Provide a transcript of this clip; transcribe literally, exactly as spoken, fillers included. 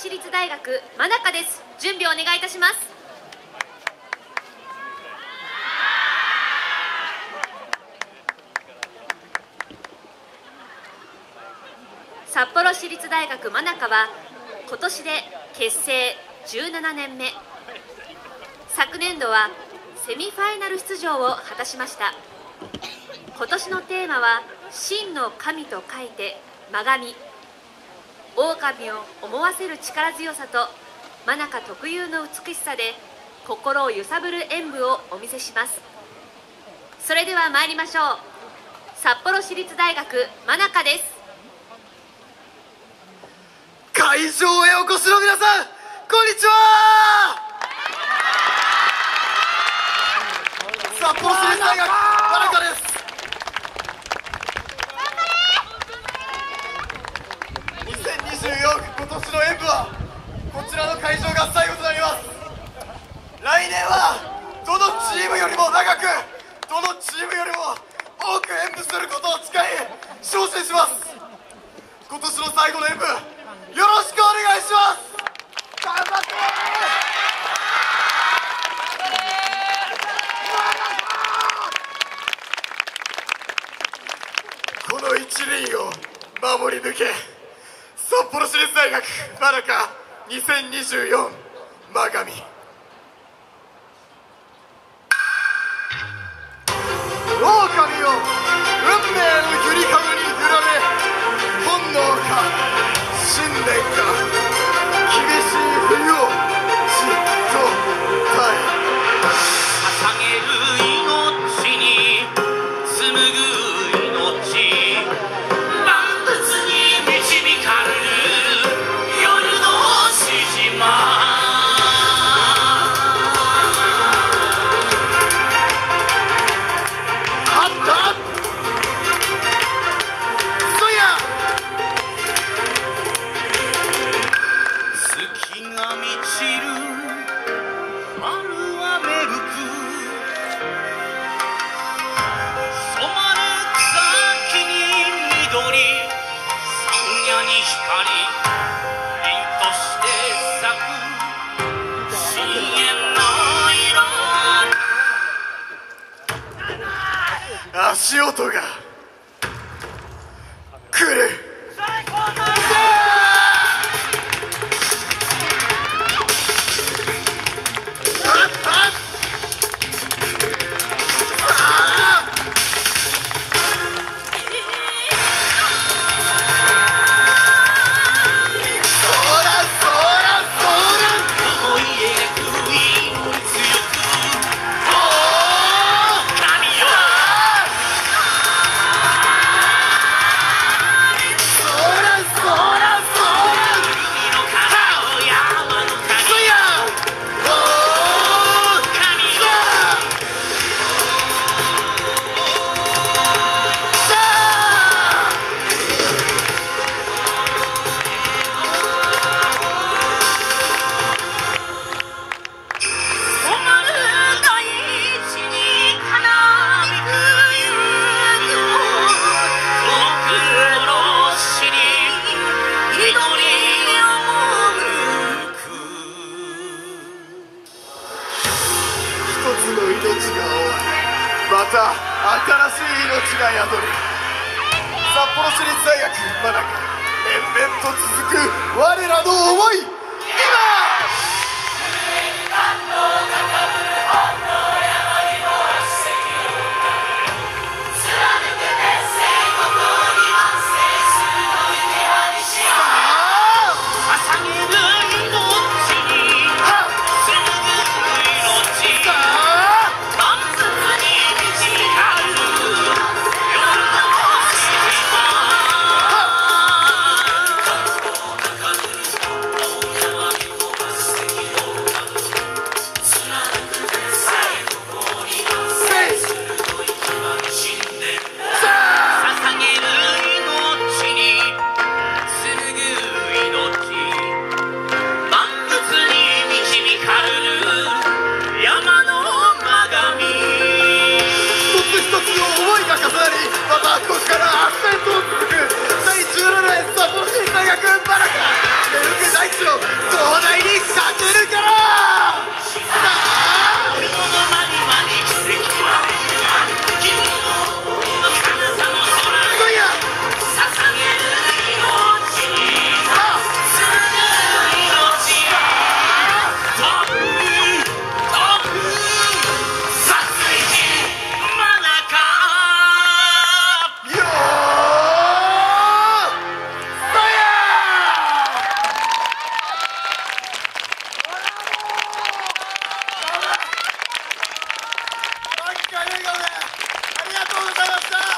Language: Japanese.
市立大学真中です。準備をお願いいたします。札幌市立大学真中は今年で結成じゅうななねんめ。昨年度はセミファイナル出場を果たしました。今年のテーマは真の神と書いて真神。狼を思わせる力強さと真中特有の美しさで心を揺さぶる演舞をお見せします。それでは参りましょう。札幌市立大学真中です。 会場へお越しの皆さん、こんにちは。札幌市立大学真中です。にせんにじゅうよん今年の演舞はこちらの会場が最後となります。来年はどのチームよりも長く、どのチームよりも多く演舞することを誓い精進します。今年の最後の演舞、よろしくお願いします。頑張ってー。この一輪を守り抜け、札幌市立大学真中にせんにじゅうよん真神。狼よ、運命のゆりかごに揺られ、本能か信念か厳しい冬をじっと耐え、 捧げる命に紡ぐ命、万物に導かれる夜の獅子舞。 足音が来る。また新しい命が宿る札幌市立大学真中、連綿と続く我らの思い。今明るい笑顔でありがとうございました。